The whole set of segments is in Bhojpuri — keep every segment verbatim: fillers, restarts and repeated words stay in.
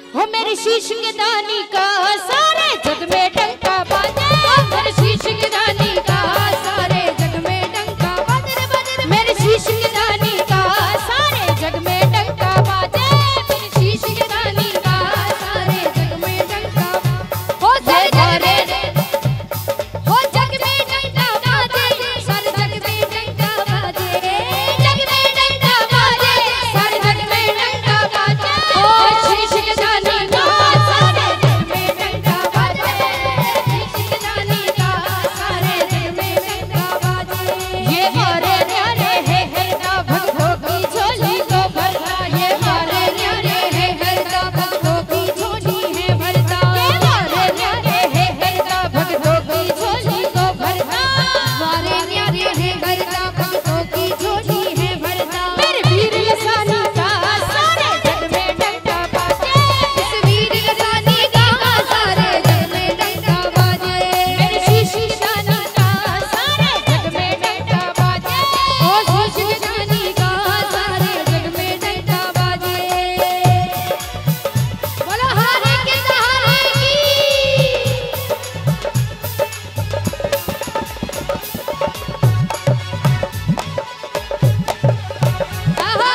हो मेरे शीश के दानी का सारे जग में डंका बाजे, मेरे शीश के दानी का सारे जग में डंका बाजे, मेरे शीश के दानी का सारे जग में डंका बाजे, मेरे शीश के दानी का सारे जग में डंका हो सारे हो जग में डंका बाजे, सारे जग में डंका बाजे, जग में डंका बाजे, सारे जग में डंका बाजे, ओ शीश के दानी का सारे जग में डंका बाजे, शीश के दानी का सारे जग में डंका बाजे। ये मारे न्यारे है हरदा भक्तों की झोली को भरता, ये मारे न्यारे है हरदा भक्तों की झोली है भरता, ये मारे न्यारे है हरदा भक्तों की झोली को भरता, मारे न्यारे है हरदा भक्तों की झोली है भरता। मेरे वीर लसानी का सारे जग में डंका बाजे, इस वीर लसानी का सारे जग में डंका बाजे, मेरे शीश के दानी का सारे जग में डंका बाजे, ओ शीश के दानी का सारे जग में डंका बाजे। बोलो हारे के सहारे की आहा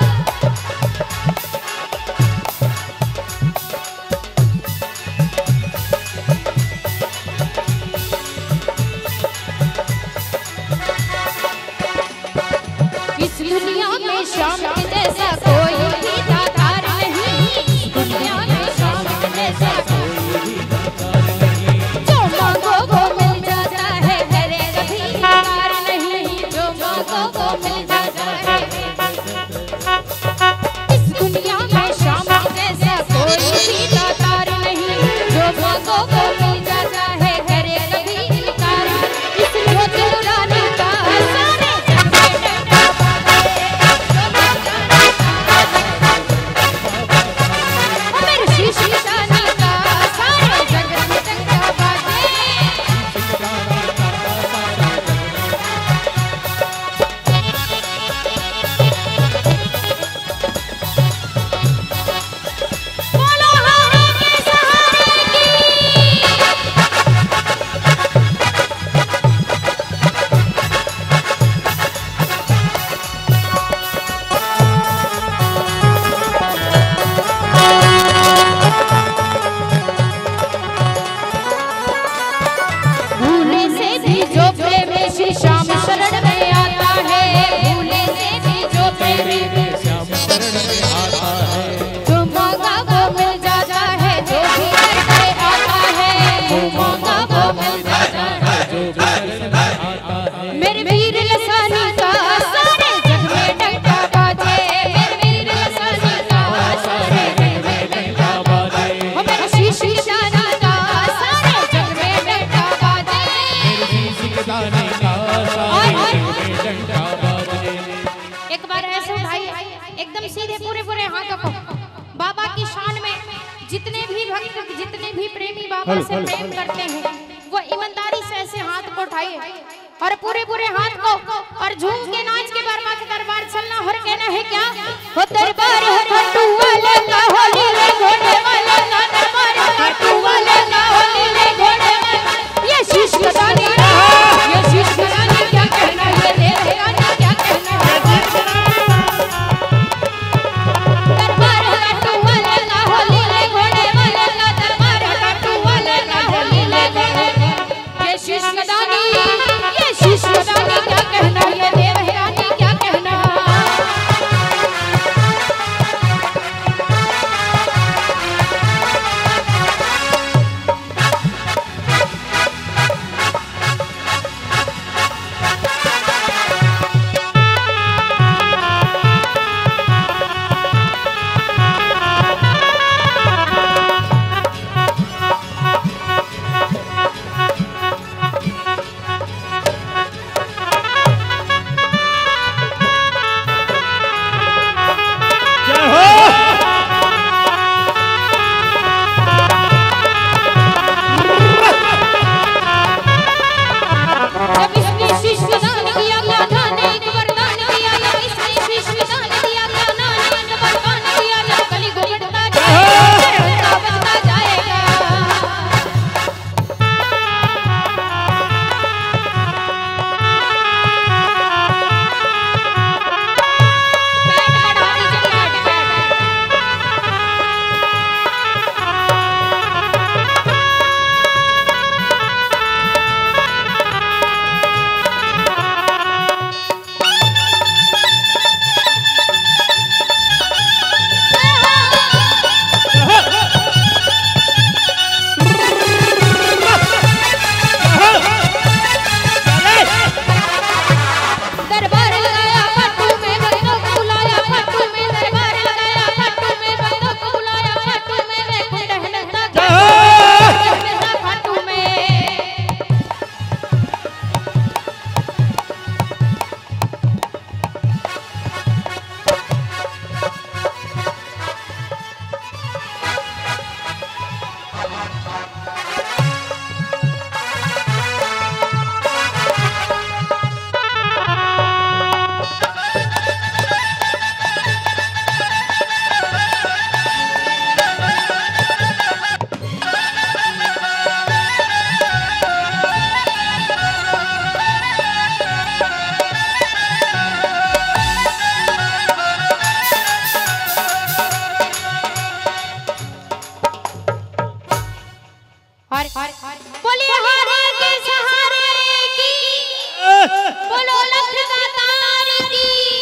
इस दुनिया में शाम के जैसा कोई भी दातार नहीं, इस दुनिया में शाम के जैसा कोई भी दातार नहीं, जो मांगो वो मिल जाता है करे कभी इनकार नहीं, जो मांगो वो मिल जाता है। इस दुनिया में शाम के जैसा कोई भी दातार नहीं, जो मांगो वो मिल जाता है करे कभी इनकार। इस ज्योति रानी का सारे जग में डंका बाजे, मेरे शीश के दानी का सारे जग में डंका बाजे। बोलो हारे के सहारे की भूले से भी जो प्रेमी श्री श्याम शरण में आता है, भूले से भी जो प्रेमी जो मांगा वो मिल जाता है, जो भी करके आता है, जो मांगा वो मिल जाता है, जो भी करके आता है। मेरे वीर लसानी का सारे जग में डंका बाजे, मेरे वीर लसानी का सारे जग में डंका बाजे, ओ मेरे शीश के दानी का सारे जग में डंका बाजे। एक बार ऐसे उठाइए एकदम सीधे पूरे पूरे हाथों को बाबा की शान में। जितने भी भक्त जितने भी प्रेमी बाबा से प्रेम करते हैं वो ईमानदारी से ऐसे हाथ को उठाइए और पूरे पूरे हाथ को और झूम के नाच के बाबा के दरबार चलना। और कहना है क्या हो दरबार हो खाटू वाले का होली ले घोड़े वाले का, दरबार हो खाटू वाले का होली ले घोड़े वाले। ये शीश के दानी का ये शीश के दानी क्या कहना, ये देव रानी क्या कहना। दरबार हो खाटू वाले का होली ले घोड़े वाले का, दरबार हो खाटू वाले का होली ले घोड़े। ये शीश के दानी ये शीश के दानी क्या कहना, ये देव रानी क्या कहना।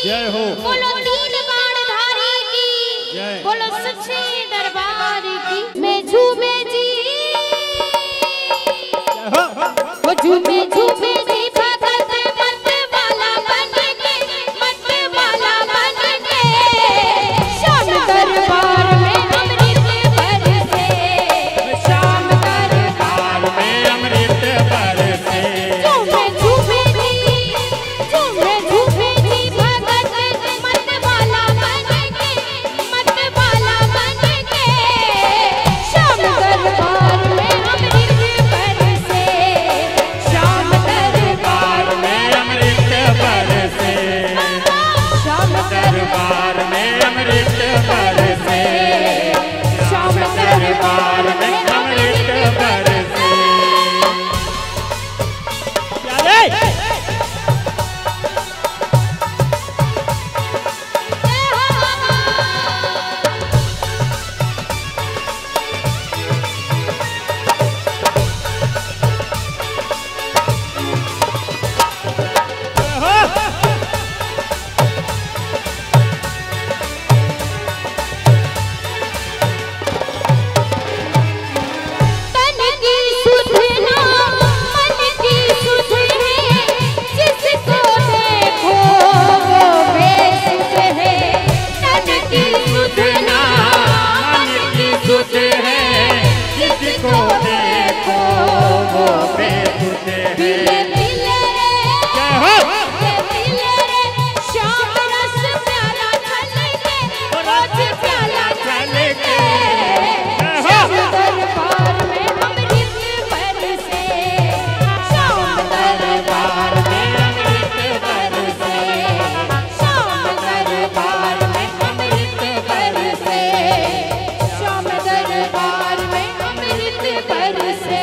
जय हो। बोलो तीन बाणधारी की जय। बोलो सच्चे दरबार की। मैं झूमे जी वो झूमे झूमे जी भगत मत वाला बन के मत वाला बन के श्याम दरबार में अमृत बरसे श्याम दरबार में अमृत बरसे। झूमे झूमे जी झूमे झूमे जी भगत मत वाला बन के मत वाला बन के श्याम दरबार में अमृत बरसे श्याम दरबार में अमृत बरसे श्याम दरबार में अमृत बरसे श्याम दरबार में अमृत बरसे। तन की सुधना मन की सुध है जिसको देखो वो बेसुध है। तन की सुधना मन की सुध है जिसको देखो वो बेसुध है। दिले दिले रे दिले रे श्याम रस प्याला छलके रोज प्याला छलके श्याम दरबार में अमृत बरसे श्याम दरबार में अमृत बरसे श्याम दरबार में अमृत बरसे श्याम दरबार में अमृत बरसे।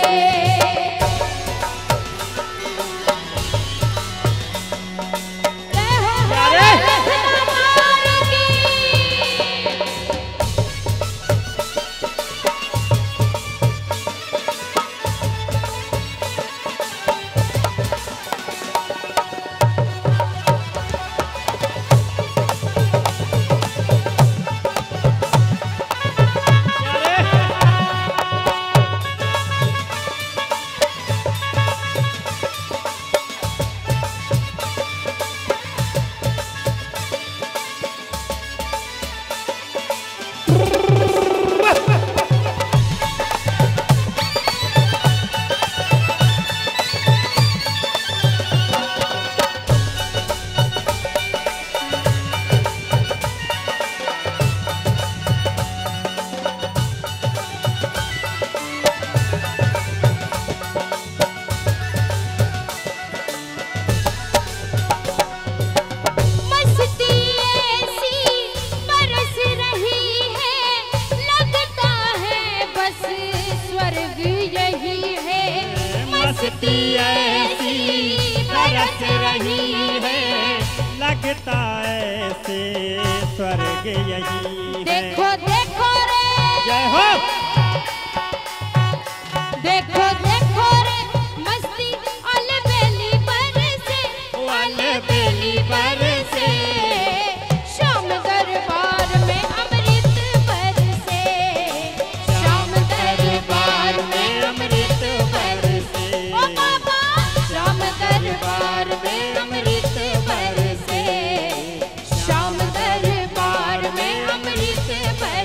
मस्ती ऐसी बरस रही है लगता है बस स्वर्ग यही है। मस्ती ऐसी बरस रही है लगता ऐसे स्वर्ग यही है। देखो देखो रे जय हो। देखो देखो रे मस्ती अलबेली बरसे अलबेली बरसे श्याम दरबार में अमृत बरसे श्याम दरबार में अमृत बरसे ओ बाबा श्याम दरबार में अमृत बरसे श्याम दरबार में अमृत बरसे।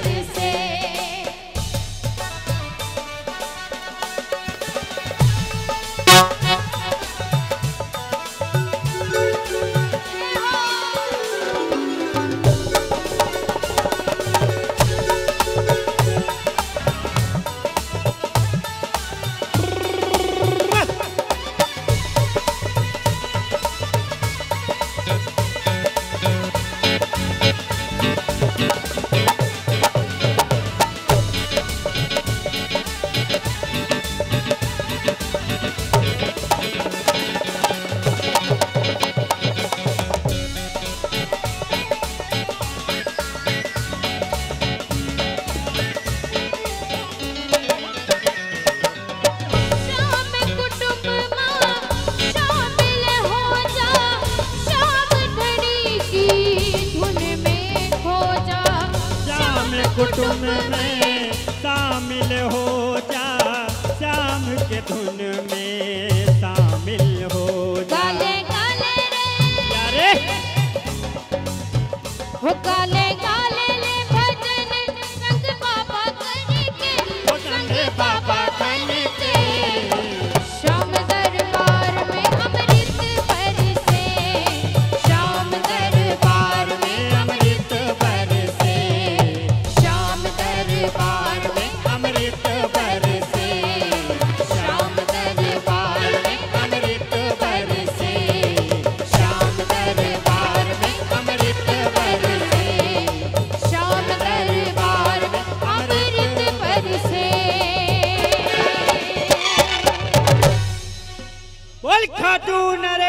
फॉर्चूनर